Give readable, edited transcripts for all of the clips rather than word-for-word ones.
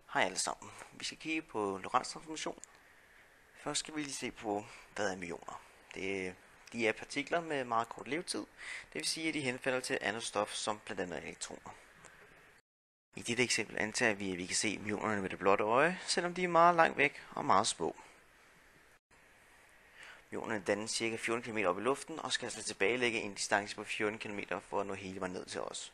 Hej alle sammen. Vi skal kigge på Lorentz transformation. Først skal vi lige se på, hvad er myoner. De er partikler med meget kort levetid. Det vil sige, at de henfalder til andet stof, som blandt andet elektroner. I dette eksempel antager vi, at vi kan se mionerne med det blotte øje, selvom de er meget langt væk og meget små. Mionerne dannes ca. 14 km op i luften og skal altså tilbagelægge en distance på 14 km for at nå hele vejen ned til os.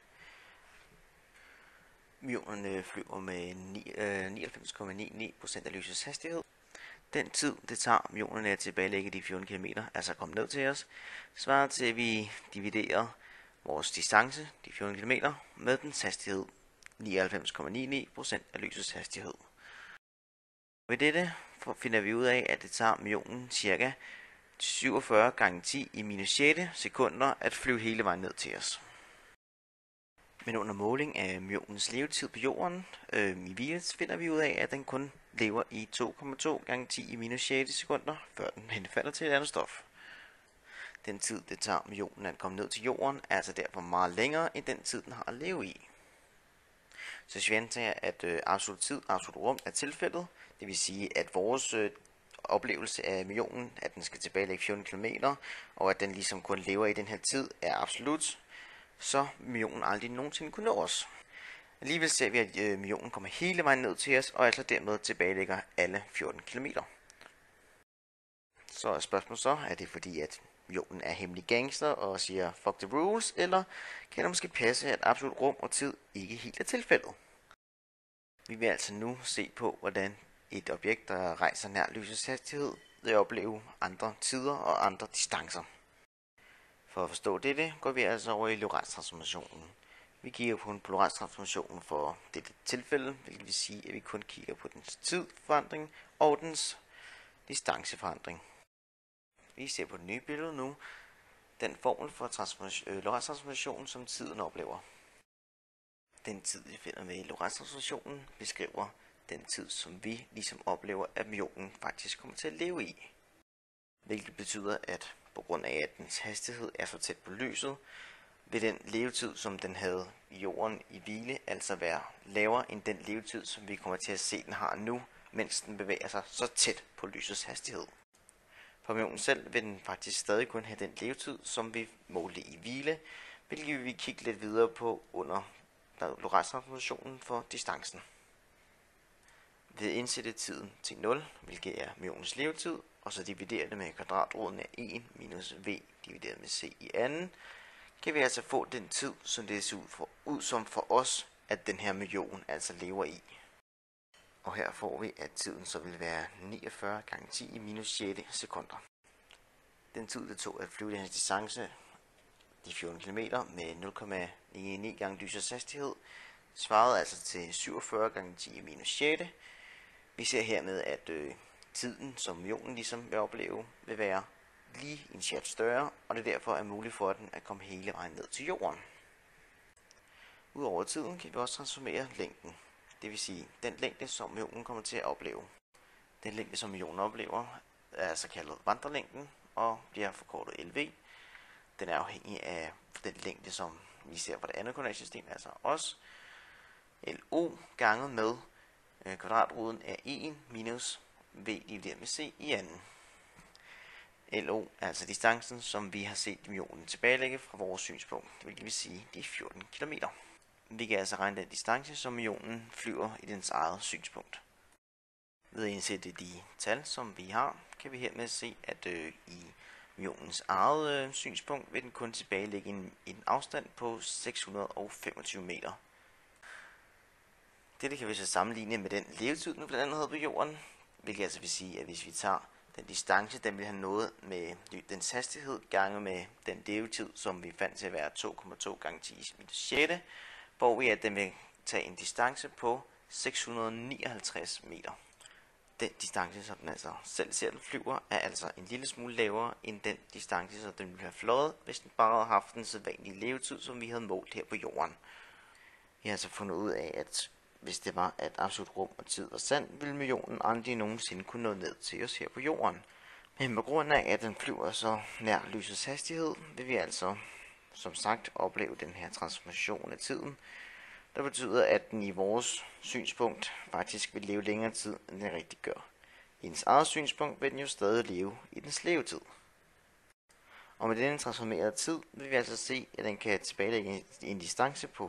Mionerne flyver med 99,99% af lysets hastighed. Den tid, det tager mionerne at tilbagelægge de 14 km, altså at komme ned til os, svarer til, at vi dividerer vores distance, de 14 km, med dens hastighed, 99,99% af lysets hastighed. Ved dette finder vi ud af, at det tager mionen ca. 47 gange 10 i minus 6 sekunder at flyve hele vejen ned til os. Men under måling af mionens levetid på jorden i virus finder vi ud af, at den kun lever i 2,2 gange 10 i minus 6 sekunder, før den henfalder til et andet stof. Den tid, det tager mionen at komme ned til jorden, er altså derfor meget længere end den tid, den har at leve i. Så hvis vi antager, at absolut tid og absolut rum er tilfældet, det vil sige, at vores oplevelse af mionen, at den skal tilbagelægge 14 km, og at den ligesom kun lever i den her tid, er absolut, så mionen aldrig nogensinde kunne nå os. Alligevel ser vi, at mionen kommer hele vejen ned til os, og altså dermed tilbagelægger alle 14 km. Så er spørgsmålet så, er det fordi, at mionen er hemmelig gangster og siger fuck the rules, eller kan det måske passe, at absolut rum og tid ikke helt er tilfældet? Vi vil altså nu se på, hvordan et objekt, der rejser nær lysets hastighed, vil opleve andre tider og andre distancer. For at forstå dette, går vi altså over i Lorentz-transformationen. Vi kigger på en Lorentz-transformation for dette tilfælde, hvilket vil sige, at vi kun kigger på dens tidsforandring og dens distanceforandring. Vi ser på det nye billede nu den formel for Lorentz-transformationen, som tiden oplever. Den tid, vi finder med i Lorentz-transformationen, beskriver den tid, som vi ligesom oplever, at mionen faktisk kommer til at leve i. Hvilket betyder, at på grund af, at dens hastighed er så tæt på lyset, vil den levetid, som den havde i jorden i hvile, altså være lavere end den levetid, som vi kommer til at se, den har nu, mens den bevæger sig så tæt på lysets hastighed. For mionen selv vil den faktisk stadig kun have den levetid, som vi målte i hvile, hvilket vi vil kigge lidt videre på under Lorentz-transformationen for distancen. Ved at indsætte tiden til 0, hvilket er mionens levetid, og så dividere det med kvadratroden af 1 minus v divideret med c i anden, kan vi altså få den tid, som det ser ud som for os, at den her mion altså lever i. Og her får vi, at tiden så vil være 49 gange 10 i minus 6 sekunder. Den tid, det tog at flyve den her distance, de 14 km med 0,99 gange lysets hastighed, svarede altså til 47 gange 10 i minus 6. Vi ser hermed, at tiden, som mionen ligesom vil opleve, vil være lige en chat større, og det derfor er muligt for den at komme hele vejen ned til jorden. Udover tiden kan vi også transformere længden, det vil sige den længde, som mionen kommer til at opleve. Den længde, som mionen oplever, er altså kaldet vandrelængden og bliver forkortet LV. Den er afhængig af den længde, som vi ser på det andet koordinatsystem, altså os. LO ganget med kvadratroden af 1 minus v divideret med c i anden. LO er altså distancen, som vi har set mionen tilbagelægge fra vores synspunkt, hvilket vil sige de 14 km. Vi kan altså regne den distance, som mionen flyver i dens eget synspunkt. Ved at indsætte de tal, som vi har, kan vi hermed se, at i mionens eget synspunkt vil den kun tilbagelægge en afstand på 625 meter. Dette kan vi så sammenligne med den levetid, den blandt andet havde på jorden, hvilket altså vil sige, at hvis vi tager den distance, den vil have nået med dens hastighed, gange med den levetid, som vi fandt til at være 2,2 gange 10 i minus 6, hvor vi at den vil tage en distance på 659 meter. Den distance, som den altså selv ser, den flyver, er altså en lille smule lavere end den distance, som den ville have fløjet, hvis den bare havde haft den sædvanlige levetid, som vi havde målt her på jorden. Vi har altså fundet ud af, at hvis det var, at absolut rum og tid var sand, ville mionen aldrig nogensinde kunne nå ned til os her på jorden. Men på grund af, at den flyver så nær lysets hastighed, vil vi altså, som sagt, opleve den her transformation af tiden der betyder, at den i vores synspunkt faktisk vil leve længere tid, end den rigtig gør. I dens eget synspunkt vil den jo stadig leve i dens levetid. Og med denne transformerede tid vil vi altså se, at den kan tilbagelægge en distance på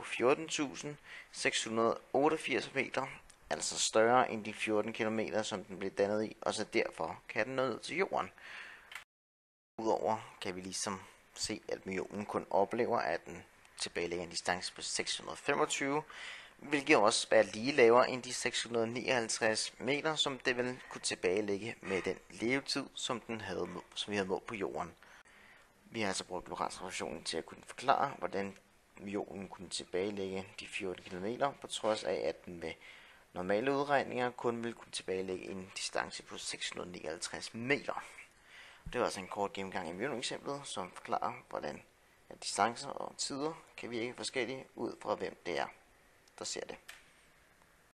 14.688 meter, altså større end de 14 km, som den blev dannet i, og så derfor kan den nå ned til jorden. Udover kan vi ligesom se, at myonen kun oplever, at den tilbagelægger en distance på 625, hvilket også er lige lavere end de 659 meter, som det ville kunne tilbagelægge med den levetid, som vi havde målt på jorden. Vi har altså brugt Lorentz-transformationen til at kunne forklare, hvordan myonen kunne tilbagelægge de 14 km, på trods af, at den med normale udregninger kun ville kunne tilbagelægge en distance på 659 meter. Det var altså en kort gennemgang af myoneksemplet, som forklarer, hvordan distancer og tider kan virke forskellige ud fra hvem det er, der ser det.